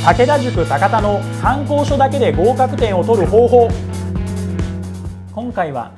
武田塾高田の参考書だけで合格点を取る方法。今回は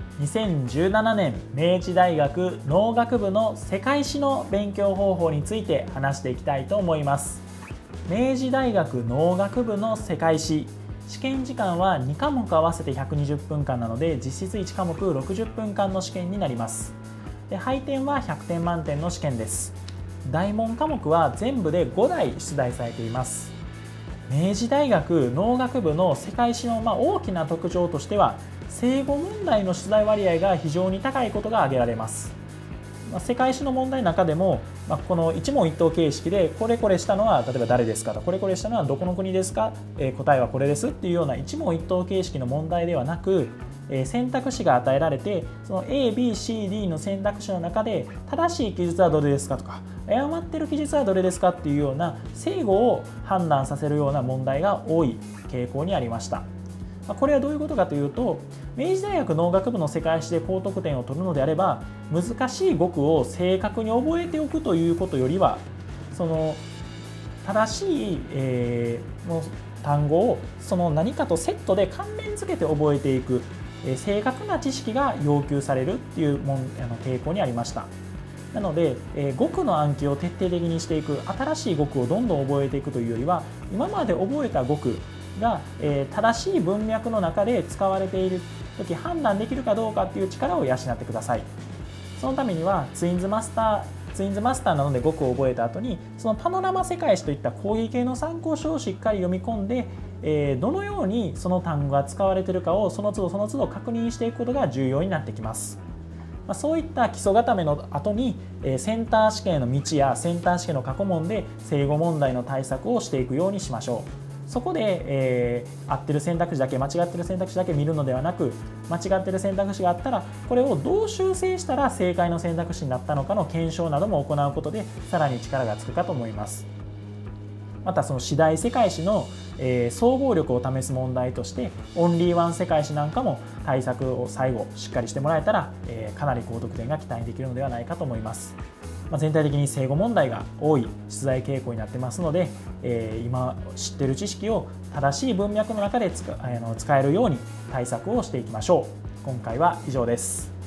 2017年明治大学農学部の世界史の勉強方法について話していきたいと思います。明治大学農学部の世界史、試験時間は2科目合わせて120分間なので、実質1科目60分間の試験になります。で、配点は100点満点の試験です。大問科目は全部で5題出題されています。明治大学農学部の世界史の大きな特徴としては、正誤問題の出題割合が非常に高いことが挙げられます。世界史の問題の中でも、この一問一答形式でこれこれしたのは例えば誰ですかと、これこれしたのはどこの国ですか、答えはこれですっていうような一問一答形式の問題ではなく、選択肢が与えられて、その A、B、C、D の選択肢の中で正しい記述はどれですかとか、誤ってる記述はどれですかっていうような正誤を判断させるような問題が多い傾向にありました。これはどういうことかというと、明治大学農学部の世界史で高得点を取るのであれば、難しい語句を正確に覚えておくということよりは、その正しい、単語をその何かとセットで関連付けて覚えていく、正確な知識が要求されるっていう傾向にありました。なので、語句の暗記を徹底的にしていく、新しい語句をどんどん覚えていくというよりは、今まで覚えた語句が、正しい文脈の中で使われているとき判断できるかどうかっていう力を養ってください。そのためにはツインズマスターなどで語句を覚えた後に、そのパノラマ世界史といった講義系の参考書をしっかり読み込んで、どのようにその単語が使われているかをその都度その都度確認していくことが重要になってきます。そういった基礎固めの後に、センター試験への道やセンター試験の過去問で正誤問題の対策をしていくようにしましょう。そこで、合ってる選択肢だけ間違ってる選択肢だけ見るのではなく、間違ってる選択肢があったらこれをどう修正したら正解の選択肢になったのかの検証なども行うことでさらに力がつくかと思います。またその次第世界史の、総合力を試す問題としてオンリーワン世界史なんかも対策を最後しっかりしてもらえたら、かなり高得点が期待できるのではないかと思います。全体的に正誤問題が多い出題傾向になってますので、今知っている知識を正しい文脈の中で使えるように対策をしていきましょう。今回は以上です。